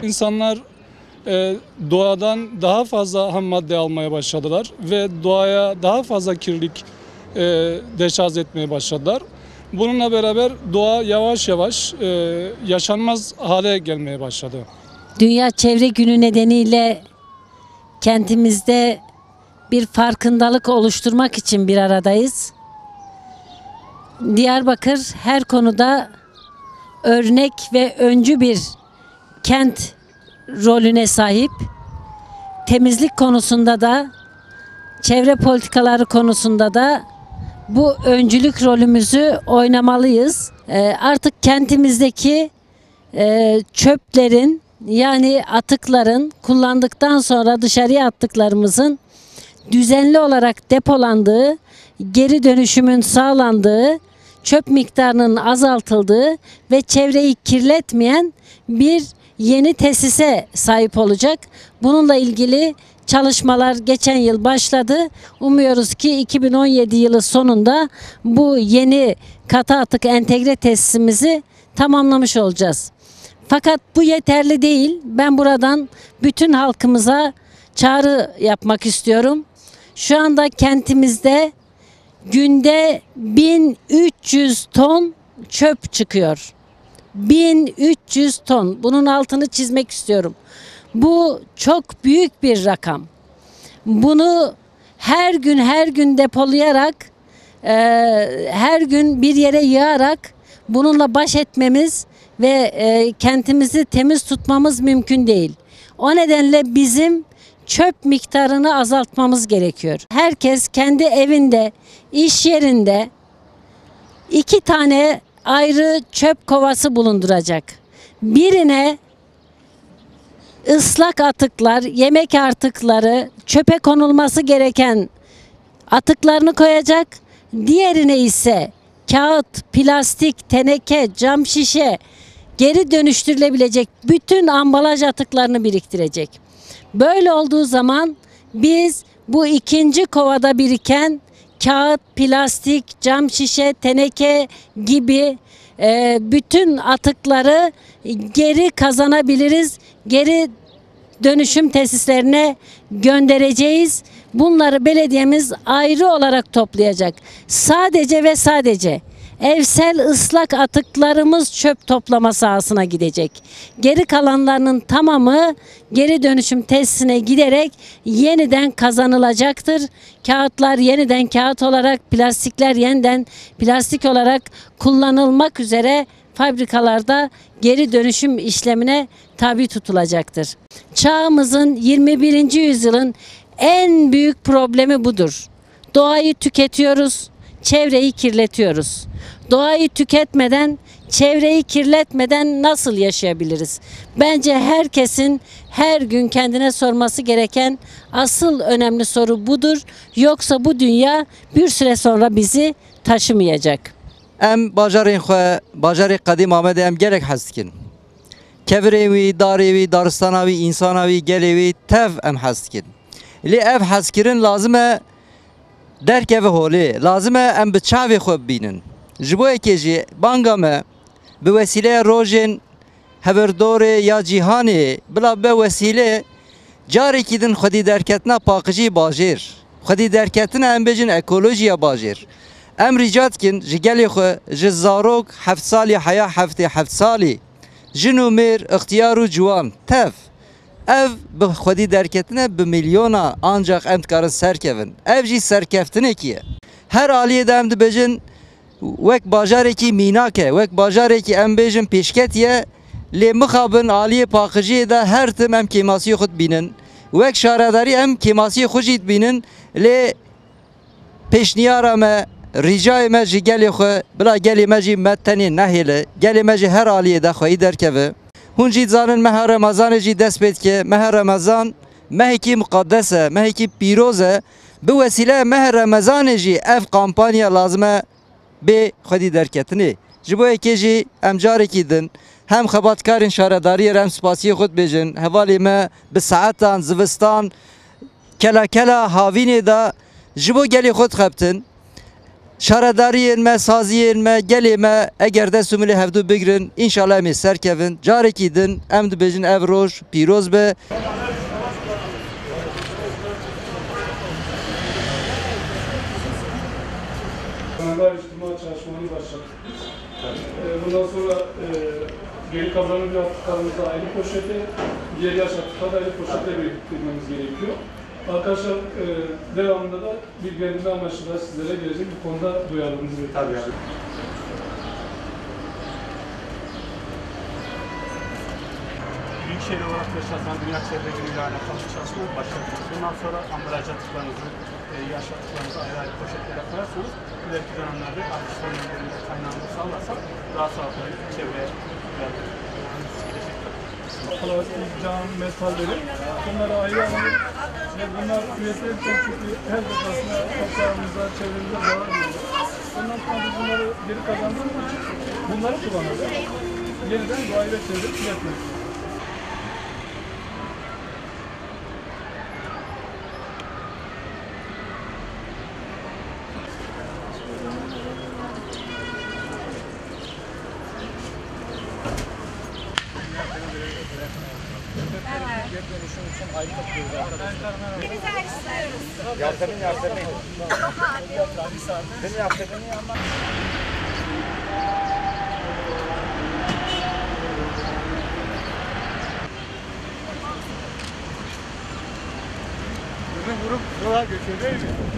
İnsanlar doğadan daha fazla ham madde almaya başladılar ve doğaya daha fazla kirlilik deşarj etmeye başladılar. Bununla beraber doğa yavaş yavaş yaşanmaz hale gelmeye başladı. Dünya Çevre Günü nedeniyle kentimizde bir farkındalık oluşturmak için bir aradayız. Diyarbakır her konuda örnek ve öncü bir kent rolüne sahip. Temizlik konusunda da, çevre politikaları konusunda da bu öncülük rolümüzü oynamalıyız. Artık kentimizdeki çöplerin, yani atıkların, kullandıktan sonra dışarıya attıklarımızın düzenli olarak depolandığı, geri dönüşümün sağlandığı, çöp miktarının azaltıldığı ve çevreyi kirletmeyen bir yeni tesise sahip olacak. Bununla ilgili çalışmalar geçen yıl başladı. Umuyoruz ki 2017 yılı sonunda bu yeni katı atık entegre tesisimizi tamamlamış olacağız. Fakat bu yeterli değil. Ben buradan bütün halkımıza çağrı yapmak istiyorum. Şu anda kentimizde günde 1300 ton çöp çıkıyor. 1300 ton. Bunun altını çizmek istiyorum. Bu çok büyük bir rakam. Bunu her gün depolayarak, her gün bir yere yığarak bununla baş etmemiz ve kentimizi temiz tutmamız mümkün değil. O nedenle bizim çöp miktarını azaltmamız gerekiyor. Herkes kendi evinde, iş yerinde 2 tane ayrı çöp kovası bulunduracak. Birine ıslak atıklar, yemek artıkları, çöpe konulması gereken atıklarını koyacak. Diğerine ise kağıt, plastik, teneke, cam şişe, geri dönüştürülebilecek bütün ambalaj atıklarını biriktirecek. Böyle olduğu zaman biz bu ikinci kovada biriken kağıt, plastik, cam şişe, teneke gibi bütün atıkları geri kazanabiliriz. Geri dönüşüm tesislerine göndereceğiz. Bunları belediyemiz ayrı olarak toplayacak. Sadece ve sadece evsel ıslak atıklarımız çöp toplama sahasına gidecek. Geri kalanlarının tamamı geri dönüşüm tesisine giderek yeniden kazanılacaktır. Kağıtlar yeniden kağıt olarak, plastikler yeniden plastik olarak kullanılmak üzere fabrikalarda geri dönüşüm işlemine tabi tutulacaktır. Çağımızın 21. yüzyılın en büyük problemi budur. Doğayı tüketiyoruz, çevreyi kirletiyoruz. Doğayı tüketmeden, çevreyi kirletmeden nasıl yaşayabiliriz? Bence herkesin her gün kendine sorması gereken asıl önemli soru budur. Yoksa bu dünya bir süre sonra bizi taşımayacak. Em bajarên xwe, bajarê qedîm Amedê em gelek hez dikin. Kevirê wî, darê wî, daristana wî, însana wî, gelê wî tev em hez dikin. Lê ev hezkirin lazim e derkeve holê, lazim e em bi çavê xwe bibînin. Ji bo yekê jî banga me bi wesîleya rojên heverdorê ya cîhanê bila be wesîlê carekî din xwedî derketina paqijî bajêr. Xwedî derketina em bêjin ekolojiya bajêr. Em rica dikin ji gelê xwe ji zarok 7 salî heya 7 salî jin û mêr ixtiyar û ciwan tev ev bi xwedî derketine bi milyona ancak em dikarin serkevin. Ev jî serkeftinekî ye. Her aliyê de em dibêjin wek bajarekî mînak e, wek bajarekî em bêjin pêşket ye, lê mixabin aliyê paqijiyê de her tim em kêmasiyê xwe dibînin. Wek şaredarî em kêmasiyê xwe jî dibînin, lê pêşniyara me, rîcayê me ji gelê xwe, bila gelê me jî me tenê nehêle, gelê me jî her aliyê de xwedî derkeve. Hûn jî dizanin meha Remezanê jî dest pê dike. Meha Remezan mehekî muqaddes e, mehekî pîroz e. Bi wesîleya meha Remezanê jî ev kampanya lazim e bê xwedî derketinê. Ji bo yekê jî em carekî din hem xebatkarên şaredariyê em spasiyê xwe dibêjin. Hevalê me bi saetan zivistan kela havînê de ji bo gelê xwe dixebtin. şaradariyen me, saziyen me, gelime eğer de sümülü hevdu bigrin inşallah emi serkevin carekidin em dibêjin ev roj pîroz be. Kanallar İçtima çalışmalarını başlattık. Bundan sonra geri kazanım yaptıklarımızda ayrı poşete, diğer yaş atıkları ayrı poşete biriktirmemiz gerekiyor. Arkadaşlar devamında da bilgilendirme amaçlı da sizlere gelecek bu konuda duyarlılığınızı bekliyoruz. Büyükşehir olarak yaşanan Dünya Çevre Günü ile alakalı çalışma başladık. Bundan sonra ambalaj atıklarınızı, yaş atıklarınızı ayrı ayrı poşetlere koyarsanız ileriki dönemlerde artışların üzerinde kaynağını sağlarsak daha sağlıklı çevreye Plastik, cam, metalleri bunları ayrı alınıp ve bunlar üretilirken çünkü her defasında toprağımıza, çevremize zarar veriyor. Ondan sonra biz bunları geri kazandığımız için bunları kullanacağız. Yeniden doğayı ve çevreyi üretmek. Bizim grup yola göçüyor değil mi?